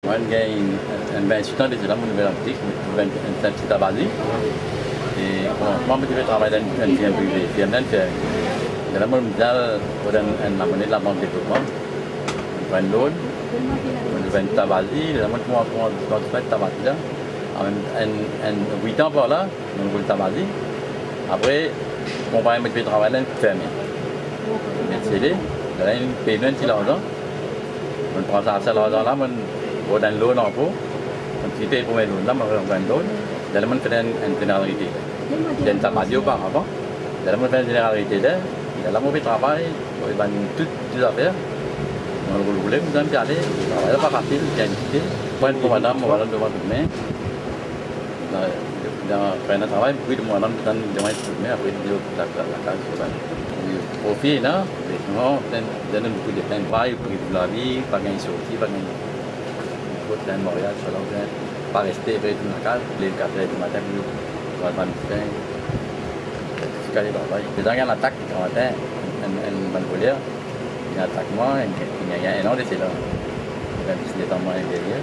Moi, j'ai un 28 ans déjà, mon nouvelle boutique, un petit tabac. Et moi, je travaille dans une firme privée, une firme d'intérêt. Là, moi, je suis la monnaie de la banque de développement. Je prends une loan, je prends un tabac. Là, moi, je fais un tabac. En 8 ans par là, je fais le tabac. Après, mon père m'a fait travailler dans une ferme. Je suis là, une paye un petit argent. Je prends ça, l'argent là, je prends un loan en pot. Je paye pour mes loans là, je prends un loan. Là, je fais une généralité. J'ai un tabac auparavant. Là, je fais une généralité là. Là, je travaille, je fais toutes les affaires. Je voulais vous en aller. Ce n'est pas facile, j'ai invité. Moi, pour madame, devant tout le monde. Dans un travail, puis de madame, devant tout le monde, après, la case. Au fil, là, je donne beaucoup de temps de travail, pour la vie, pas gagner sortie, pas gagner un mariage, pas rester près de la case, les 4 heures du matin, pour le matin. C'est ce qu'il travail. Les gens qui ont attaqué le matin, une bonne colère, ils attaquent moi, il y a un an de cela. Même si c'est dans moi derrière.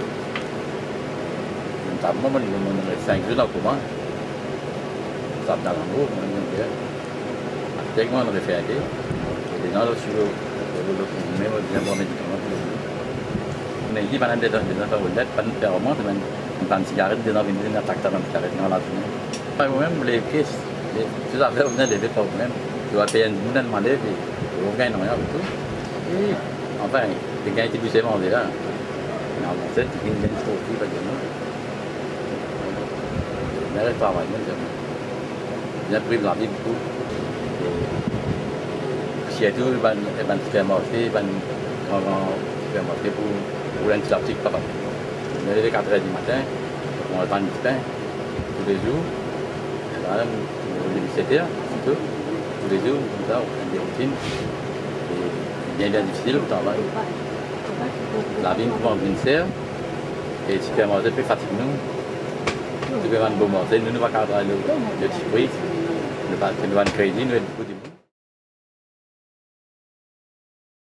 Moi, je 5 jours dans le commun. Ça dans l'amour, dès que moi, on fait aider, les gens sur le même médicament. On a dit pendant des affaires au lait, pas de performance, pas de cigarette, des gens viennent attaquer dans la cigarette dans la journée. Moi-même, les caisses, ces affaires venaient de pas vous-même. Tu vas payer une boule, demander, puis vous gagnez rien du tout. Et enfin, les gars étaient plus sévères déjà. Mais en fait, ils viennent trop plus, pas de nous. Mais le travail, j'ai pris de la vie beaucoup. Si il y a tout, il fait marcher, pour un petit article, pas mal. On est levé 4 heures du matin, on va prendre du pain tous les jours. Là, on est 17 heures, c'est tout. Tous les jours, comme ça, on fait des routines. Et bien difficile le travail. La vie nous prend une serre, et le supermarché peut fatiguer nous. Tu peux vendre bon manger, nous ne pouvons pas travailler le petit prix, nous ne pouvons pas crédit, nous avons beaucoup de